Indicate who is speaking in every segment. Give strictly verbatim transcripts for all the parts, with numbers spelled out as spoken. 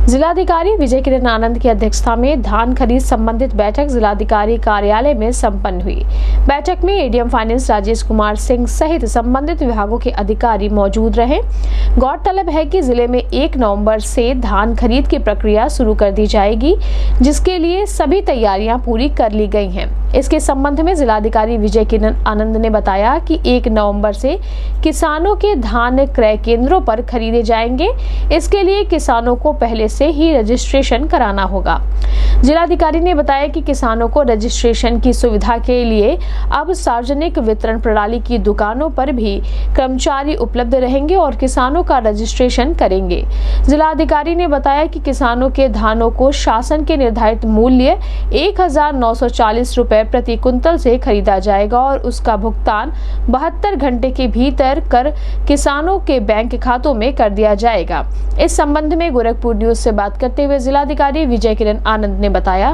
Speaker 1: जिलाधिकारी विजय किरण आनंद की अध्यक्षता में धान खरीद संबंधित बैठक जिलाधिकारी कार्यालय में संपन्न हुई। बैठक में एडीएम फाइनेंस राजेश कुमार सिंह सहित संबंधित विभागों के अधिकारी मौजूद रहे। गौरतलब है कि जिले में एक नवंबर से धान खरीद की प्रक्रिया शुरू कर दी जाएगी, जिसके लिए सभी तैयारियां पूरी कर ली गई हैं। इसके संबंध में जिलाधिकारी विजय किरण आनंद ने बताया कि एक नवंबर से किसानों के धान क्रय केंद्रों पर खरीदे जाएंगे। इसके लिए किसानों को पहले से ही रजिस्ट्रेशन कराना होगा। जिलाधिकारी ने बताया कि किसानों को रजिस्ट्रेशन की सुविधा के लिए अब सार्वजनिक वितरण प्रणाली की दुकानों पर भी कर्मचारी उपलब्ध रहेंगे और किसानों का रजिस्ट्रेशन करेंगे। जिलाधिकारी ने बताया कि किसानों के धानों को शासन के निर्धारित मूल्य एक हजार नौ सौ चालीस रुपए प्रति कुंतल से खरीदा जाएगा और उसका भुगतान बहत्तर घंटे के भीतर कर किसानों के बैंक खातों में कर दिया जाएगा। इस संबंध में गोरखपुर न्यूज से बात करते हुए जिलाधिकारी विजय किरण आनंद ने बताया,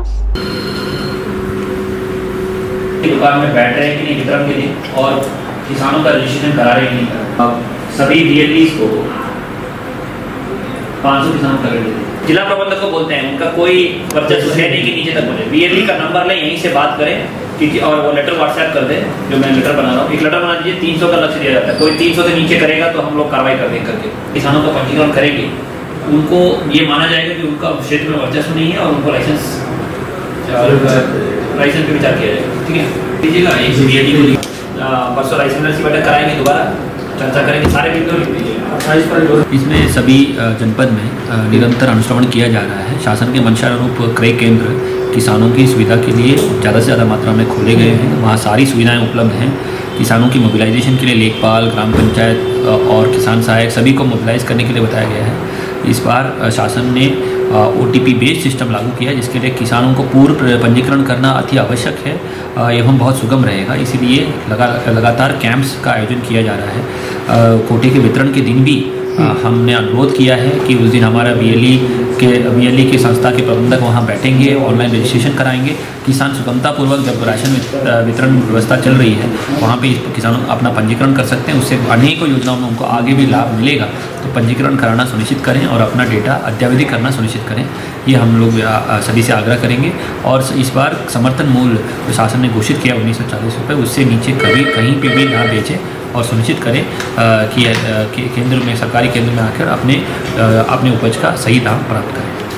Speaker 2: दुकान में बैठ रहे हैं कि नहीं वितरण के लिए और किसानों का रजिस्ट्रेशन करा रहे हैं कि नहीं। सभी वीएलईस को पाँच सौ किसानों का रेट जिला प्रबंधक को बोलते हैं, उनका कोई वर्चस्व है नहीं कि नीचे तक बोले। वीएलई का नंबर लें, यहीं से बात करें क्योंकि और वो लेटर व्हाट्सएप कर दे। जो मैं लेटर बना रहा हूँ, एक लेटर बना दीजिए, तीन सौ का लक्ष्य दिया जाता है। कोई तीन सौ से नीचे करेगा तो हम लोग कार्रवाई कर देंगे करके किसानों का पंजीकरण करेंगे। उनको ये माना जाएगा कि उनका क्षेत्र में वर्चस्व नहीं है और उनको लाइसेंस लाइसेंस पे विचार किया जाएगा। ठीक है, दीजिएगा एक वीएलई को परसों लाइसेंस की बैठक कराएंगे, दोबारा चर्चा करेंगे, सारे बिंदु।
Speaker 3: इसमें सभी जनपद में निरंतर अनुश्रवण किया जा रहा है। शासन के मंशानुरूप क्रय केंद्र किसानों की सुविधा के लिए ज़्यादा से ज़्यादा मात्रा में खोले गए हैं। वहाँ सारी सुविधाएं उपलब्ध हैं। किसानों की मोबिलाइजेशन के लिए लेखपाल, ग्राम पंचायत और किसान सहायक सभी को मोबिलाइज करने के लिए बताया गया है। इस बार शासन ने ओटीपी बेस्ड सिस्टम लागू किया है, जिसके लिए किसानों को पूर्व पंजीकरण करना अति आवश्यक है एवं बहुत सुगम रहेगा। इसीलिए लगा लगातार कैंप्स का आयोजन किया जा रहा है। कोटे के वितरण के दिन भी हमने अनुरोध किया है कि उस दिन हमारा वीएलई के वीएलई के संस्था के प्रबंधक वहां बैठेंगे, ऑनलाइन रजिस्ट्रेशन कराएंगे। किसान सुगमतापूर्वक जब राशन वितरण व्यवस्था चल रही है वहां पे किसानों अपना पंजीकरण कर सकते हैं। उससे अनेकों योजनाओं में उनको आगे भी लाभ मिलेगा। तो पंजीकरण कराना सुनिश्चित करें और अपना डेटा अद्यावधि करना सुनिश्चित करें, ये हम लोग सभी से आग्रह करेंगे। और इस बार समर्थन मूल्य जो शासन ने घोषित किया उन्नीस सौ चालीस रुपये, उससे नीचे कभी कहीं पर भी ना बेचें और सुनिश्चित करें कि केंद्र में सरकारी केंद्र में आकर अपने अपने उपज का सही दाम प्राप्त करें।